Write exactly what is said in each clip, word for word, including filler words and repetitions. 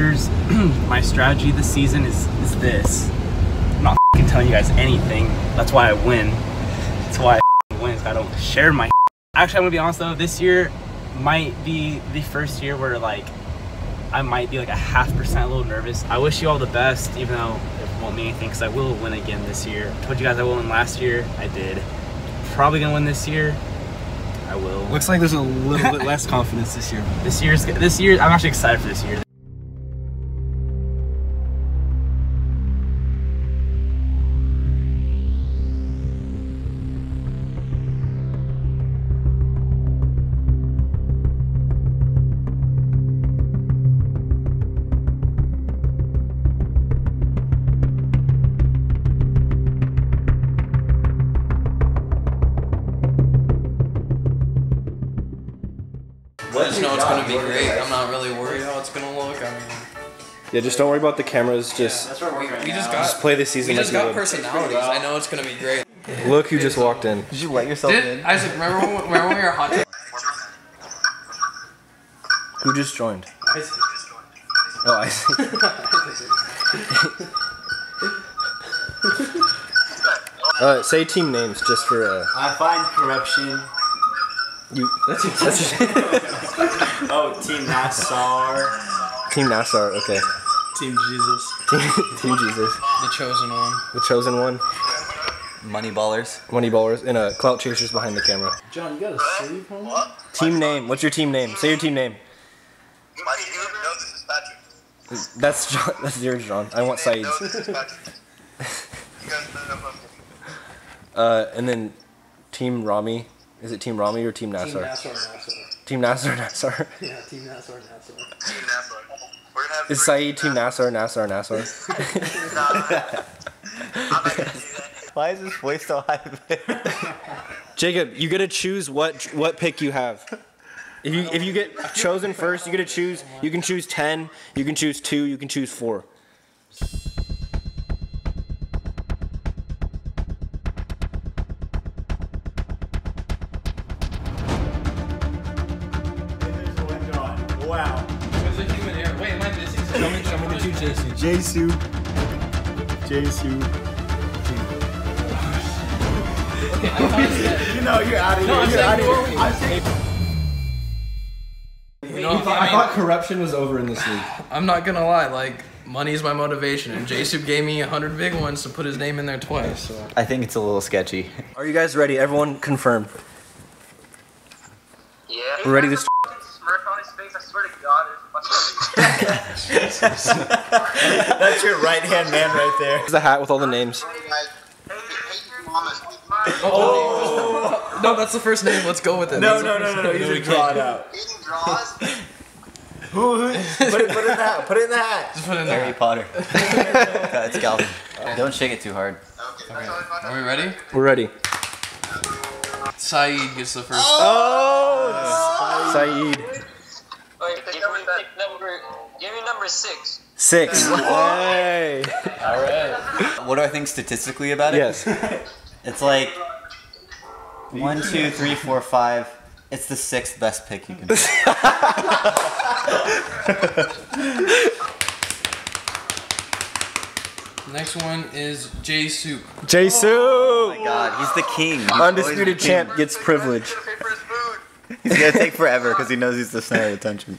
supporters, my strategy this season is, is this. I'm not f***ing telling you guys anything. That's why I win. That's why I win, is I don't share my Actually, I'm gonna be honest though, this year might be the first year where like I might be like a half percent a little nervous. I wish you all the best, even though it won't mean anything, because I will win again this year. I told you guys I will win last year. I did. Probably gonna win this year. I will. Looks like there's a little bit less confidence this year. This year's this year. I'm actually excited for this year. I just know it's gonna be great. I'm not really worried how it's gonna look. I mean, yeah, just don't worry about the cameras. Just yeah, that's what we, we just got. Just play this season. We just like got personalities. I know it's gonna be great. Look who just walked in. Did you let yourself Did, in? Isaac, remember when, remember when we were hot? Who just joined? Isaac. Oh, Isaac. uh, say team names just for. Uh, I find corruption. You. That's your. That's your Oh, Team Nassar. Team Nassar. Okay. Team Jesus. Team, team Jesus. The chosen one. The chosen one. Money ballers. Money ballers and uh, clout chasers behind the camera. John, you got a sleeve, homie? Team name. What's your team name? Say your team name. My team, no, this is Patrick. That's John. That's yours, John. I want Saeed's. No, this is Patrick. You guys know who I'm getting. Uh, and then Team Rami. Is it Team Rami or Team Nassar? Team Nassar, Nassar. Team Nassar, Nassar. Yeah, Team Nassar, Nassar. Team Nassar. We're gonna have Is Saeed Team Nassar, Nassar, Nassar? Nah, I'm not gonna do that. Why is his voice so high? Jacob, you gotta choose what what pick you have. If you if you get chosen first, you gotta choose. You can choose ten. You can choose two. You can choose four. Wow. There's a human error. Wait, am I missing something? Show me, show me the two Jason. Jesu. Jesu. Okay, I'm kind of scared. You know, you're out of here. No, I'm you're saying out of you're- here. I'm saying. You know, I I mean, thought corruption was over in this league. I'm not gonna lie, like, money's my motivation, and J-Soup gave me a hundred big ones to put his name in there twice, so. I think it's a little sketchy. Are you guys ready? Everyone confirm. Yeah. We're ready to start. Smirk on his face, I swear to God, it's That's your right hand man right there. Here's the hat with all the names. Oh! No, that's the first name, let's go with it. No, no, no, no, no. You should draw it out. Eating draws. Who? who put it, put it in the hat. Put it in the hat. Just put it in Harry there. Potter. uh, it's Calvin. Don't shake it too hard. Okay, Okay. that's all I Are we ready? We're ready. Saeed gets the first. Oh, Saeed. Wait, give me pick number. Give me number six. Six. Hey. Alright. What do I think statistically about it? Yes. It's like one, two, three, four, five. It's the sixth best pick you can do. Next one is J-Soup. J-Soup. Oh my god, he's the king. He's Undisputed always the champ king. gets privilege. Pay for his food. He's gonna take forever because he knows he's the center of attention.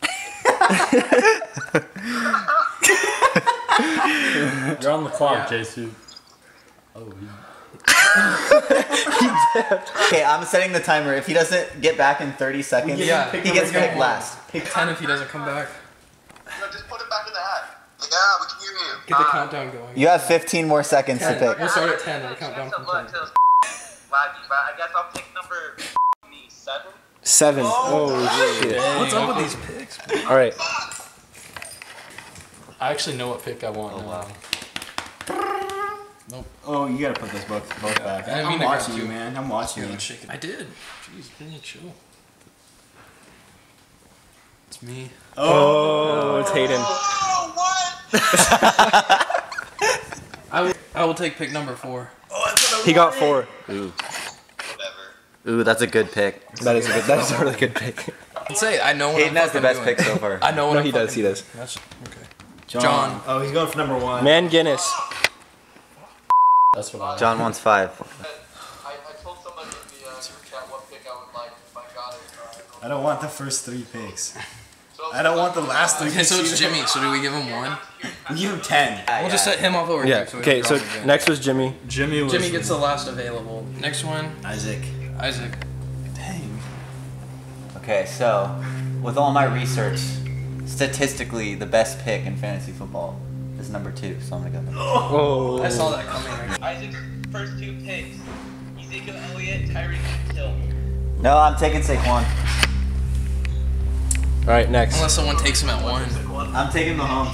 You're on the clock, Yeah. Jesu. Okay, I'm setting the timer. If he doesn't get back in thirty seconds, Yeah. he gets picked last. Pick ten if he doesn't come back. No, just put it back in the hat. Yeah, we can hear you. Get the countdown going. You have fifteen more seconds to ten. pick. We'll start at ten and count down from ten. Laggy, but I guess I'll pick number me, seven. Seven. Oh, shit. What's up with these picks? All right. I actually know what pick I want. Oh, now. wow. Nope. Oh, you gotta put those both, both back. I didn't I'm mean to grab watching two. you, man. I'm watching you. Shake it. I did. Jeez, really chill. It's me. Oh, it's Hayden. Oh, what? I will, I will take pick number four. He got four. Ooh. Whatever. Ooh, that's a good pick. That is a good. That is a really good pick. I'd say I know what Hayden I'm has the fucking best doing. pick so far. I know what No, I'm he does. fucking He does. That's okay. John. John. Oh, he's going for number one. Man Guinness. That's what I John wants five. I, I told somebody in the uh, group chat what pick I would like if I got it. Uh, I don't want the first three picks. I don't want the last three Okay, picks. so it's either. Jimmy. So do we give him one? We give him ten. We'll just set him off over Yeah. here. So we Okay. don't So draw him again. next was Jimmy. Jimmy was. Jimmy gets the last available. Next one, Isaac. Isaac. Dang. Okay, so with all my research, statistically, the best pick in fantasy football is number two. So I'm gonna go. Number two. Oh. I saw that coming. Isaac's first two picks: Ezekiel Elliott, Tyreek Hill. No, I'm taking Saquon. All right. Next. Unless someone takes him at one. I'm taking Mahomes.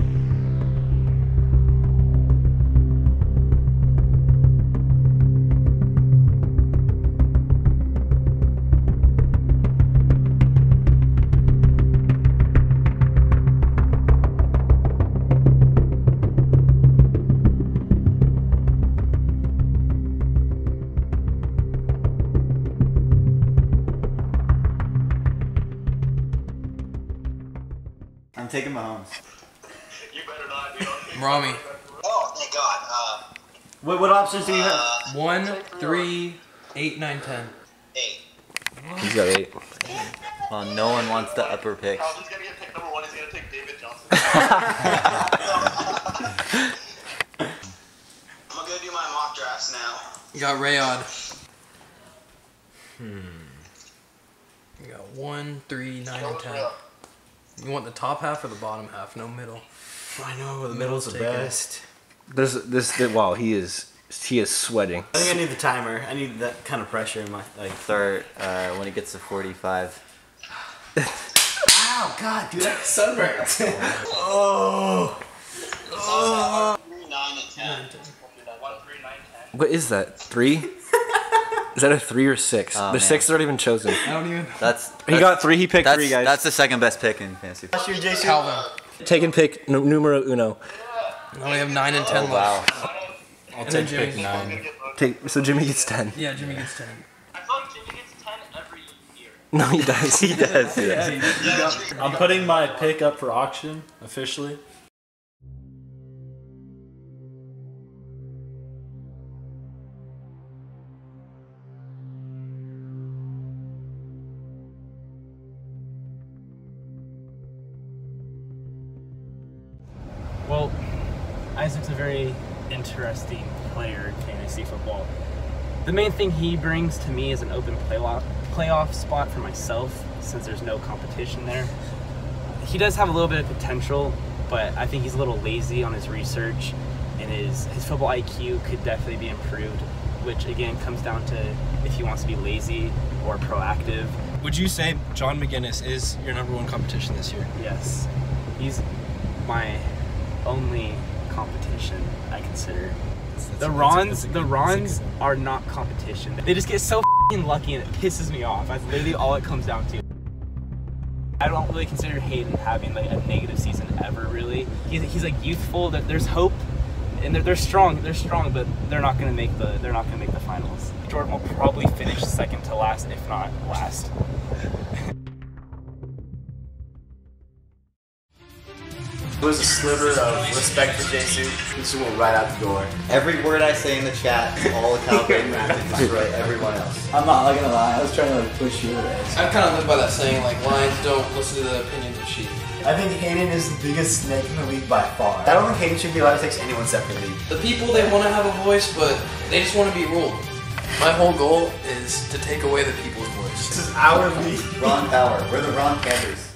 I'm taking Mahomes. You better not, dude. Rami. Oh, thank God. Uh, What, what options do you have? One, three, eight, nine, ten. eight. He's got eight. Well, no one wants the upper picks. Calvin's gonna get pick number one. He's gonna take David Johnson. I'm gonna go do my mock drafts now. You got Rayod. Hmm. You got one, three, nine, and ten. You want the top half or the bottom half? No middle. I know the middle's the Take it. best. This this wow. He is he is sweating. I think I need the timer. I need that kind of pressure in my like. Start uh, when it gets to forty-five. Ow, God, dude, that sunburned. Oh. Oh. Three, nine, and ten. One, three, nine, ten. What is that? Three? Is that a three or six? Oh, the man. six aren't even chosen. I don't even. That's, He that's got three. He picked that's, three guys. That's the second best pick in fantasy. Last year, Jason. Calvin. Taken pick nu- numero uno. Now we have nine and ten Oh, left. wow. I'll And then take pick Jimmy's- nine. Take so Jimmy gets ten. Yeah, Jimmy gets ten. I thought Jimmy gets ten every year. No, he does. He does. Yeah. I'm putting my pick up for auction officially. Well, Isaac's a very interesting player in fantasy football. The main thing he brings to me is an open playoff playoff spot for myself, since there's no competition there. He does have a little bit of potential, but I think he's a little lazy on his research, and his his football I Q could definitely be improved, which again comes down to if he wants to be lazy or proactive. Would you say John McGinnis is your number one competition this year? Yes, he's my only competition, I consider. The Rons, the Rons are not competition. They just get so f***ing lucky, and it pisses me off. That's literally all it comes down to. I don't really consider Hayden having like a negative season ever, really. He's, he's like youthful. That there's hope, and they're, they're strong. They're strong, but they're not gonna make the they're not gonna make the finals. Jordan will probably finish second to last, if not last. It was a sliver of respect for J-Suit. This went right out the door. Every word I say in the chat is all calculated to destroy everyone else. I'm not gonna lie, I was trying to like push you away. I kind of live by that saying, like, lions don't listen to the opinions of sheep. I think Hayden is the biggest snake in the league by far. I don't think Hayden should be allowed to take anyone separately. The people, they want to have a voice, but they just want to be ruled. My whole goal is to take away the people's voice. This is our league. Ron Power. We're the Ron Panthers.